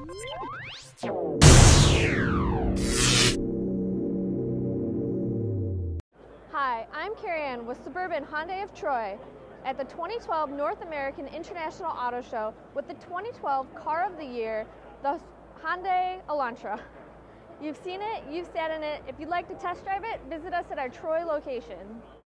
Hi, I'm Carrie Ann with Suburban Hyundai of Troy at the 2012 North American International Auto Show with the 2012 Car of the Year, the Hyundai Elantra. You've seen it, you've sat in it. If you'd like to test drive it, visit us at our Troy location.